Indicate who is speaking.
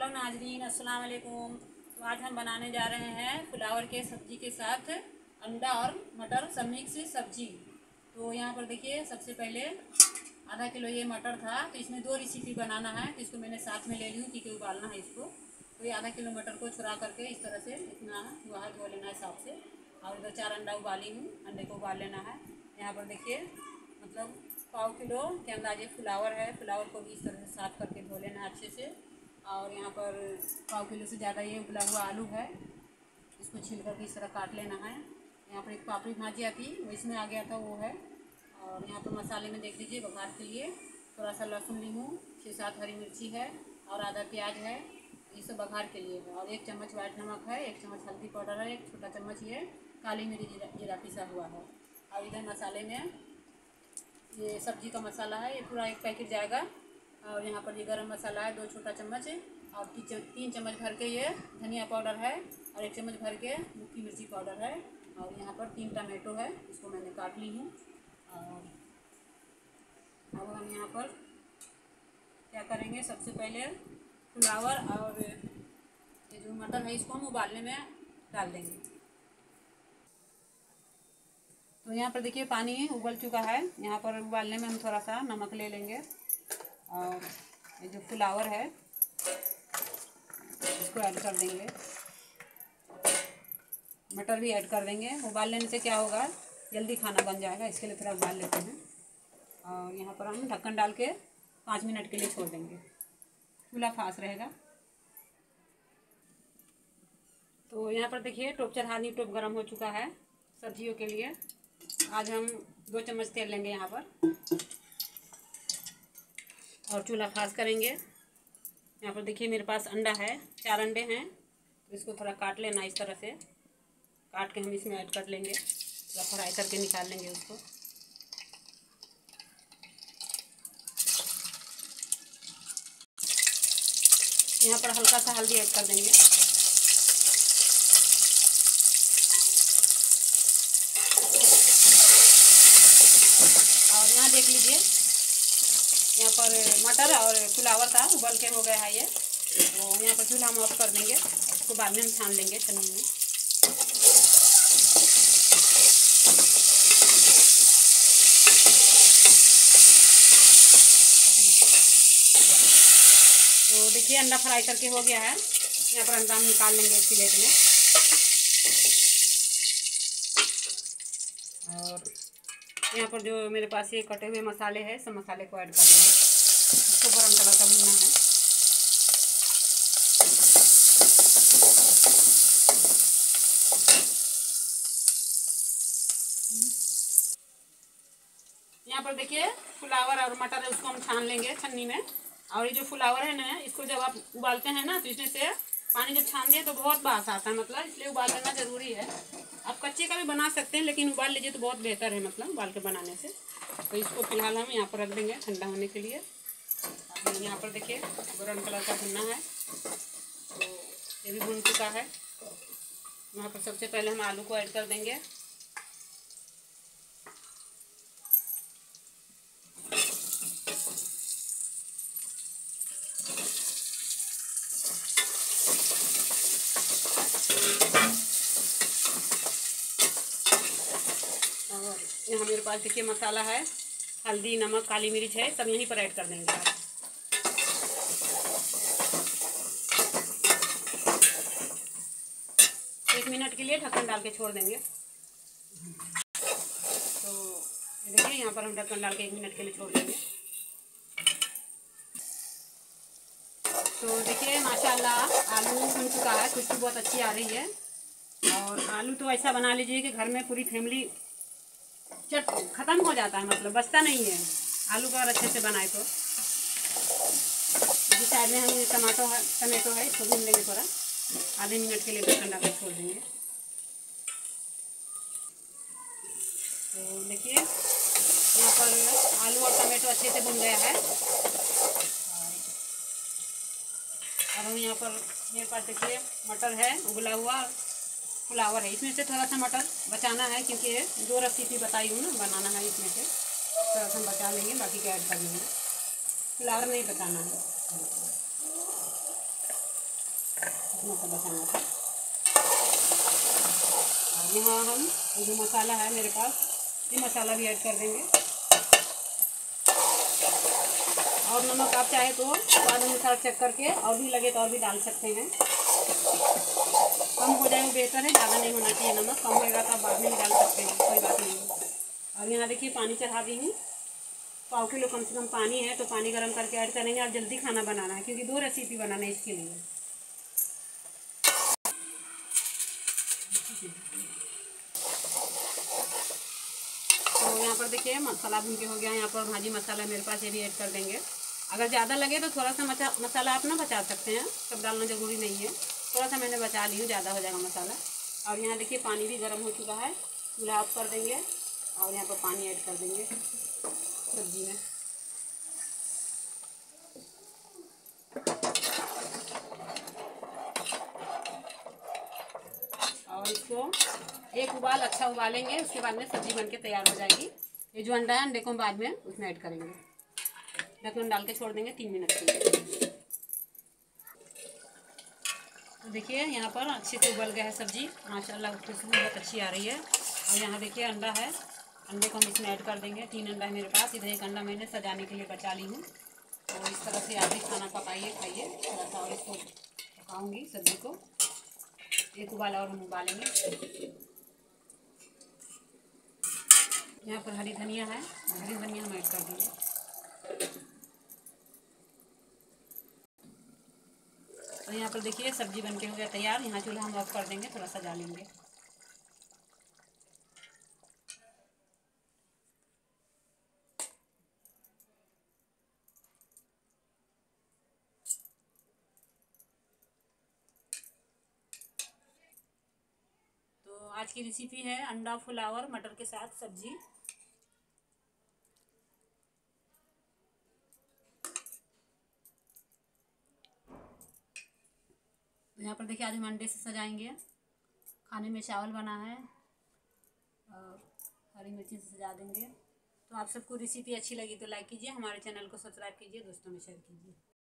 Speaker 1: Hello नाजरीन, अस्सलाम वालेकुम। तो आज हम बनाने जा रहे हैं फ्लावर के सब्ज़ी के साथ अंडा और मटर सब मिक्स सब्ज़ी। तो यहाँ पर देखिए, सबसे पहले आधा किलो ये मटर था, तो इसमें 2 रेसिपी बनाना है, तो इसको मैंने साथ में ले ली हूँ क्योंकि उबालना है इसको। तो ये आधा किलो मटर को छुड़ा करके इस तरह से इतना वहाँ धो लेना है साफ से, और इधर 4 अंडा उबाली हूँ, अंडे को उबाल लेना है। यहाँ पर देखिए, मतलब पाव किलो के अंदाजे फ्लावर है, फ्लावर को भी इस तरह से साफ करके धो लेना है अच्छे से। और यहाँ पर पाव किलो से ज़्यादा ये उबला हुआ आलू है, इसको छील कर इस तरह काट लेना है। यहाँ पर एक पापड़ी भाजिया थी, वो इसमें आ गया था, वो है। और यहाँ पर मसाले में देख लीजिए, बघार के लिए थोड़ा सा लहसुन ली हूँ, 6-7 हरी मिर्ची है और आधा प्याज है, ये सब बघार के लिए है। और 1 चम्मच वाइट नमक है, 1 चम्मच हल्दी पाउडर है, 1 छोटा चम्मच ये काली मिरी जीरा पिसा हुआ है। और इधर मसाले में ये सब्जी का मसाला है, ये पूरा 1 पैकेट जाएगा। और यहाँ पर ये गरम मसाला है 2 छोटा चम्मच, और 3 चम्मच भर के ये धनिया पाउडर है, और 1 चम्मच भर के सूखी मिर्ची पाउडर है। और यहाँ पर 3 टमाटो है, इसको मैंने काट ली हूँ। और अब हम यहाँ पर क्या करेंगे, सबसे पहले फ्लावर और ये जो मटर है इसको हम उबालने में डाल देंगे। तो यहाँ पर देखिए, पानी उबल चुका है। यहाँ पर उबालने में हम थोड़ा सा नमक ले लेंगे, और ये जो फ्लावर है इसको ऐड कर देंगे, मटर भी ऐड कर देंगे। उबाल लेने से क्या होगा, जल्दी खाना बन जाएगा, इसके लिए थोड़ा उबाल लेते हैं। और यहाँ पर हम ढक्कन डाल के 5 मिनट के लिए छोड़ देंगे, चूल्हा फास्ट रहेगा। तो यहाँ पर देखिए, टोप चढ़ानी टोप गर्म हो चुका है सब्जियों के लिए। आज हम 2 चम्मच तेल लेंगे यहाँ पर, और चूल्हा फास्ट करेंगे। यहाँ पर देखिए, मेरे पास अंडा है, 4 अंडे हैं, तो इसको थोड़ा काट लेना, इस तरह से काट के हम इसमें ऐड कर लेंगे, थोड़ा फ्राई करके निकाल लेंगे उसको। यहाँ पर हल्का सा हल्दी ऐड कर देंगे। और यहाँ देख लीजिए, यहाँ पर मटर और फ्लावर था, उबल के हो गया है ये। तो यहाँ पर चूल्हा हम ऑफ कर देंगे, इसको बाद में हम छान लेंगे छन्नी में। तो देखिए, अंडा फ्राई करके हो गया है। यहाँ पर अंडा हम निकाल लेंगे इस प्लेट में। और यहाँ पर जो मेरे पास ये कटे हुए मसाले हैं, सब मसाले को ऐड कर देंगे, इसको ब्राउन कलर का भूनना है। यहाँ पर देखिए, फ्लावर और मटर है, उसको हम छान लेंगे छन्नी में। और ये जो फ्लावर है ना, इसको जब आप उबालते हैं ना, तो इसमें से पानी जब छान दिए तो बहुत बास आता है, मतलब इसलिए उबाल लेना ज़रूरी है। आप कच्चे का भी बना सकते हैं, लेकिन उबाल लीजिए तो बहुत बेहतर है, मतलब उबाल के बनाने से। तो इसको फिलहाल हम यहाँ पर रख देंगे ठंडा होने के लिए। यहाँ पर देखिए, ब्राउन कलर का भुनना है, तो ये भी भुन चुका है। यहाँ पर सबसे पहले हम आलू को ऐड कर देंगे। और यहाँ मेरे पास देखिए मसाला है, हल्दी, नमक, काली मिर्च है, सब यहीं पर ऐड कर देंगे आप। एक मिनट के लिए ढक्कन डाल के छोड़ देंगे। तो देखिए, यहाँ पर हम ढक्कन डाल के 1 मिनट के लिए छोड़ देंगे। तो देखिए, माशाल्लाह आलू भुन चुका है, खुशबू बहुत अच्छी आ रही है। और आलू तो ऐसा बना लीजिए कि घर में पूरी फैमिली चट ख़त्म हो जाता है, मतलब बचता नहीं है आलू को अगर अच्छे से बनाए तो। इसी साइड में हम टमाटो है, इसको भून लेंगे थोड़ा, आधे मिनट के लिए ढक्कन डाल के छोड़ देंगे। तो देखिए, यहाँ पर आलू और टमाटो अच्छे से भुन गया है। अब हम यहाँ पर, मेरे पास देखिए मटर है, उबला हुआ फ्लावर है, इसमें से थोड़ा सा मटर बचाना है, क्योंकि 2 रेसिपी बताई हूँ ना, बनाना है इसमें से थोड़ा सा हम बचा लेंगे, बाकी का ऐड कर लेंगे। फ्लावर नहीं बचाना है। इतना सा बचाना था। और यहाँ हम जो मसाला है मेरे पास, ये मसाला भी ऐड कर देंगे। और नमक आप चाहे तो स्वाद अनुसार चेक करके और भी लगे तो और भी डाल सकते हैं। कम हो जाए वो बेहतर है, ज़्यादा नहीं होना चाहिए नमक। कम होएगा तो आप बाद में भी डाल सकते हैं, कोई बात नहीं। और यहाँ देखिए पानी चढ़ा दी हूँ, 1/4 किलो कम से कम पानी है, तो पानी गर्म करके ऐड करेंगे। आप जल्दी खाना बनाना है क्योंकि 2 रेसिपी बनाना है इसके लिए। तो यहाँ पर देखिए मसाला भून के हो गया। यहाँ पर भाजी मसाला मेरे पास, ये भी ऐड कर देंगे। अगर ज़्यादा लगे तो थोड़ा सा मसाला आप ना बचा सकते हैं, सब डालना ज़रूरी नहीं है। थोड़ा सा मैंने बचा ली हूँ, ज़्यादा हो जाएगा मसाला। और यहाँ देखिए पानी भी गर्म हो चुका है, चूल्हा ऑफ कर देंगे और यहाँ पर पानी ऐड कर देंगे सब्जी में। और इसको एक उबाल अच्छा उबालेंगे, उसके बाद में सब्जी बनके तैयार हो जाएगी। ये जो अंडा है, अंडे को बाद में उसमें ऐड करेंगे। ढक्कन डाल के छोड़ देंगे 3 मिनट के लिए। तो देखिए यहाँ पर अच्छे से उबल गया है सब्जी, माशाल्लाह खुशबू बहुत अच्छी आ रही है। और यहाँ देखिए अंडा है, अंडे को हम इसमें ऐड कर देंगे। 3 अंडा है मेरे पास, इधर 1 अंडा मैंने सजाने के लिए बचा ली हूँ। तो इस तरह से आप भी खाना पकाइए, खाइए। थोड़ा सा और इसको पकाऊँगी सब्जी को, एक उबाल और हम उबालेंगे। यहाँ पर हरी धनिया है, हरी धनिया हम ऐड कर देंगे। तो यहाँ पर देखिए सब्जी बनके हो गया तैयार। यहाँ चूल्हा हम ऑफ कर देंगे, थोड़ा सा डालेंगे। तो आज की रेसिपी है अंडा फ्लावर मटर के साथ सब्जी। तो यहाँ पर देखिए आज हम अंडे से सजाएंगे। खाने में चावल बना है और हरी मिर्ची से सजा देंगे। तो आप सबको रेसिपी अच्छी लगी तो लाइक कीजिए, हमारे चैनल को सब्सक्राइब कीजिए, दोस्तों में शेयर कीजिए।